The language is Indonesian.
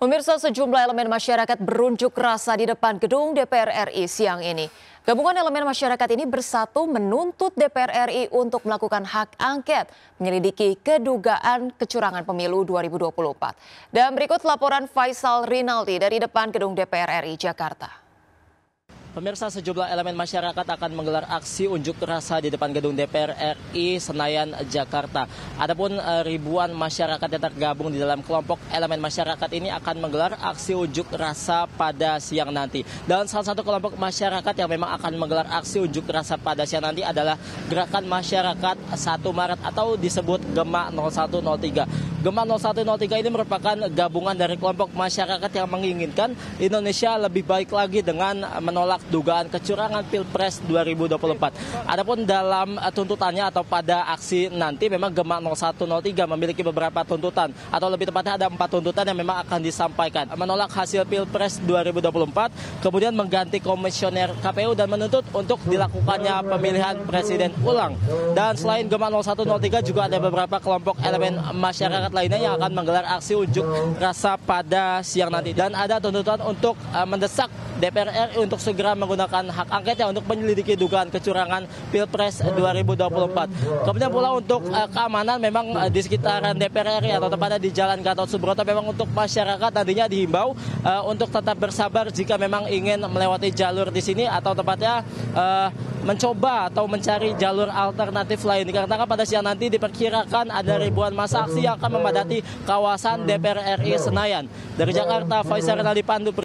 Pemirsa, sejumlah elemen masyarakat berunjuk rasa di depan gedung DPR RI siang ini. Gabungan elemen masyarakat ini bersatu menuntut DPR RI untuk melakukan hak angket menyelidiki kedugaan kecurangan pemilu 2024. Dan berikut laporan Faisal Rinaldi dari depan gedung DPR RI Jakarta. Pemirsa, sejumlah elemen masyarakat akan menggelar aksi unjuk rasa di depan gedung DPR RI Senayan, Jakarta. Adapun ribuan masyarakat yang tergabung di dalam kelompok elemen masyarakat ini akan menggelar aksi unjuk rasa pada siang nanti. Dan salah satu kelompok masyarakat yang memang akan menggelar aksi unjuk rasa pada siang nanti adalah Gerakan Masyarakat 1 Maret atau disebut GEMA 0103. GEMA 0103 ini merupakan gabungan dari kelompok masyarakat yang menginginkan Indonesia lebih baik lagi dengan menolak dugaan kecurangan Pilpres 2024. Adapun dalam tuntutannya atau pada aksi nanti memang GEMA 0103 memiliki beberapa tuntutan atau lebih tepatnya ada 4 tuntutan yang memang akan disampaikan. Menolak hasil Pilpres 2024, kemudian mengganti komisioner KPU dan menuntut untuk dilakukannya pemilihan presiden ulang. Dan selain GEMA 0103 juga ada beberapa kelompok elemen masyarakat lainnya yang akan menggelar aksi unjuk rasa pada siang nanti. Dan ada tuntutan untuk mendesak DPR RI untuk segera menggunakan hak angketnya untuk menyelidiki dugaan kecurangan Pilpres 2024. Kemudian pula untuk keamanan memang di sekitaran DPR RI atau tepatnya di Jalan Gatot Subroto memang untuk masyarakat nantinya dihimbau untuk tetap bersabar jika memang ingin melewati jalur di sini atau tepatnya mencoba atau mencari jalur alternatif lain. Dikarenakan pada siang nanti diperkirakan ada ribuan massa aksi yang akan memadati kawasan DPR RI Senayan. Dari Jakarta, Faisal Rinaldi Pandu.